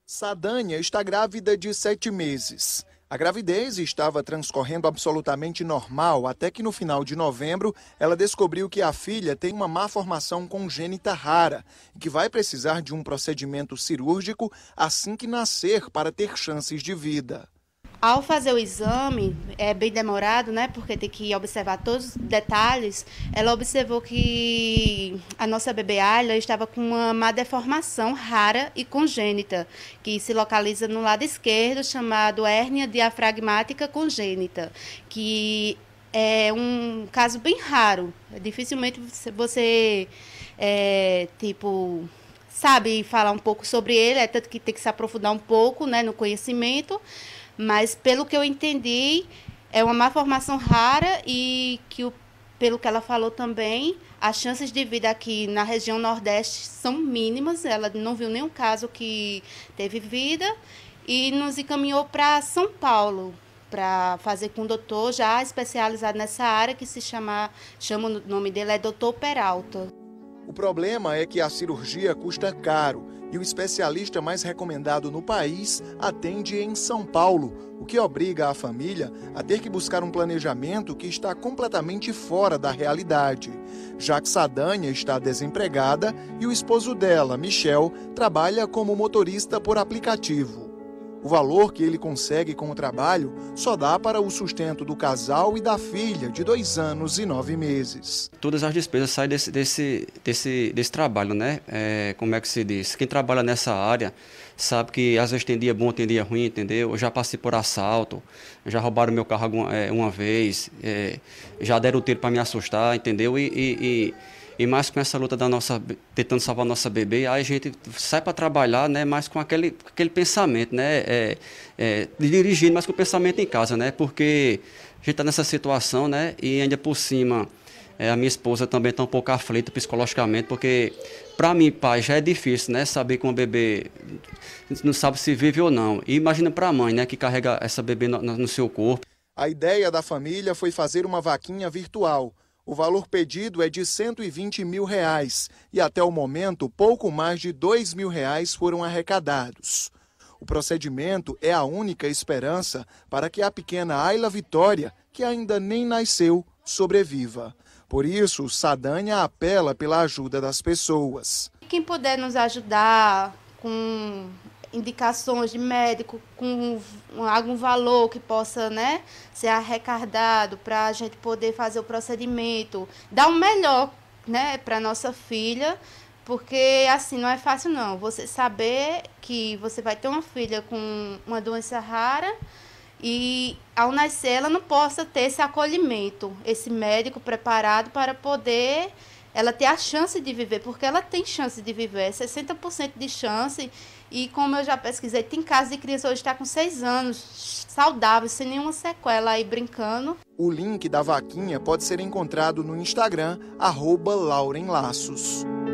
Sadânia está grávida de 7 meses. A gravidez estava transcorrendo absolutamente normal até que no final de novembro ela descobriu que a filha tem uma malformação congênita rara e que vai precisar de um procedimento cirúrgico assim que nascer para ter chances de vida. Ao fazer o exame, é bem demorado, né? Porque tem que observar todos os detalhes. Ela observou que a nossa bebê Ayla estava com uma má deformação rara e congênita, que se localiza no lado esquerdo, chamado hérnia diafragmática congênita, que é um caso bem raro. Dificilmente você sabe falar um pouco sobre ele, é tanto que tem que se aprofundar um pouco, né, no conhecimento. Mas, pelo que eu entendi, é uma malformação rara e que, pelo que ela falou também, as chances de vida aqui na região Nordeste são mínimas. Ela não viu nenhum caso que teve vida e nos encaminhou para São Paulo para fazer com um doutor já especializado nessa área, que chama o nome dele é Dr. Peralta. O problema é que a cirurgia custa caro e o especialista mais recomendado no país atende em São Paulo, o que obriga a família a ter que buscar um planejamento que está completamente fora da realidade, já que Sadânia está desempregada e o esposo dela, Michel, trabalha como motorista por aplicativo. O valor que ele consegue com o trabalho só dá para o sustento do casal e da filha de 2 anos e 9 meses. Todas as despesas saem desse trabalho, né? Como é que se diz? Quem trabalha nessa área sabe que às vezes tem dia bom, tem dia ruim, entendeu? Eu já passei por assalto, já roubaram meu carro uma vez, já deram tiro para me assustar, entendeu? E mais com essa luta tentando salvar a nossa bebê, aí a gente sai para trabalhar, né, mais com aquele pensamento, né, dirigindo mais com o pensamento em casa, né, porque a gente está nessa situação, né, e ainda por cima a minha esposa também está um pouco aflita psicologicamente, porque para mim, pai, já é difícil, né, saber que uma bebê não sabe se vive ou não. E imagina para a mãe, né, que carrega essa bebê no seu corpo. A ideia da família foi fazer uma vaquinha virtual. O valor pedido é de R$120 mil e até o momento pouco mais de R$2 mil foram arrecadados. O procedimento é a única esperança para que a pequena Ayla Vitória, que ainda nem nasceu, sobreviva. Por isso, Sadânia apela pela ajuda das pessoas. Quem puder nos ajudar com indicações de médico, com algum valor que possa, né, ser arrecadado para a gente poder fazer o procedimento, dar o melhor, né, para nossa filha, porque assim não é fácil não. Você saber que você vai ter uma filha com uma doença rara e ao nascer ela não possa ter esse acolhimento, esse médico preparado para poder ela ter a chance de viver, porque ela tem chance de viver, 60% de chance. E como eu já pesquisei, tem casos de criança hoje que está com 6 anos, saudável, sem nenhuma sequela aí brincando. O link da vaquinha pode ser encontrado no Instagram, @laurenlaços.